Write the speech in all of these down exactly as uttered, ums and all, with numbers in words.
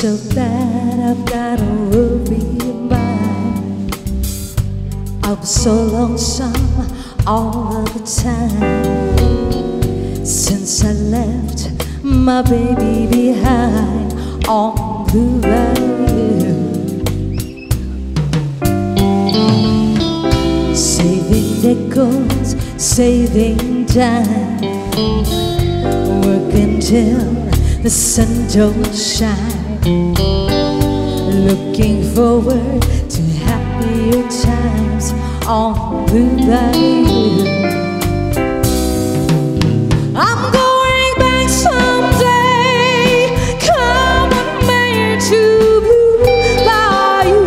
so bad I've got a worry in mind. I was so lonesome all of the time since I left my baby behind on Blue Bayou. Saving nickels, saving dimes, work until the sun don't shine, looking forward to happier times on Blue Bayou. I'm going back someday, come with me to Blue Bayou,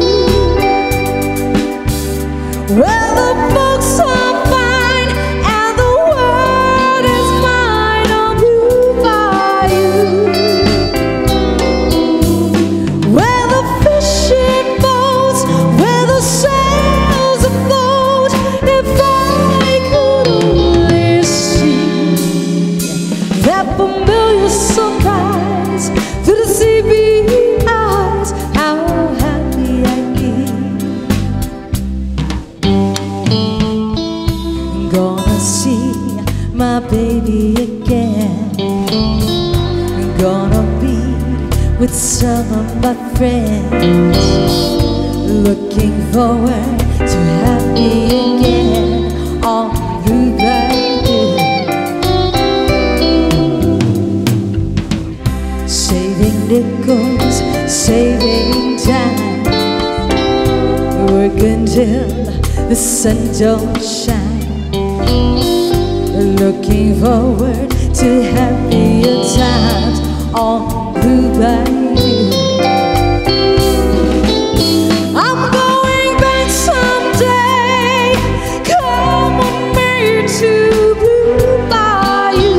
where the folks are fine and the world is mine on Blue Bayou, where the fishing boats, where the sails afloat. If I could only see that familiar sunrise through the sea blue eyes, how happy I'd be. Gonna see my baby again, gonna be with some of my friends, looking forward to happy again on Blue Bayou. Saving nickels, saving time, work until the sun don't shine, looking forward to happier times on Blue Bayou. I'm going back someday, come with me to Blue Bayou,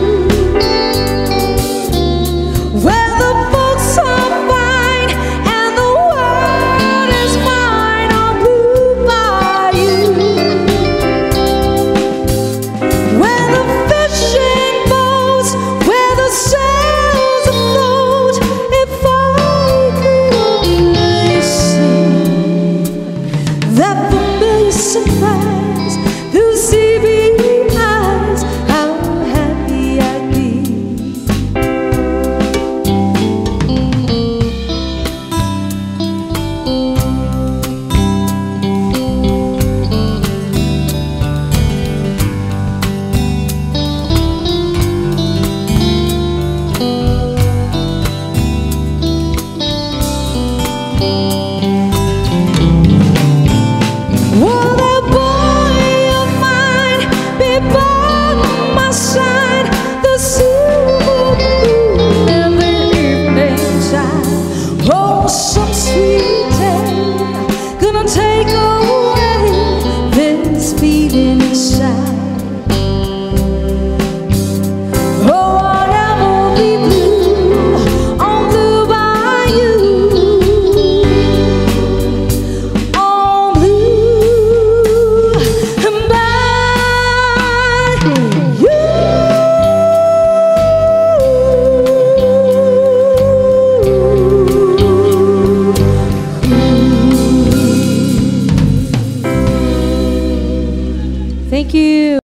where the folks are fine and the world is mine on Blue Bayou, where the fishing boats, where the sails afloat. If I could only see that familiar sunrise through sea blue eyes, how happy I'd be. Will that boy of mine be by my side, the silver moon and the evening time? Oh, some sweet day gonna take away this feeling inside. Oh, whatever we blue on Blue Bayou, on Blue Bayou. Thank you.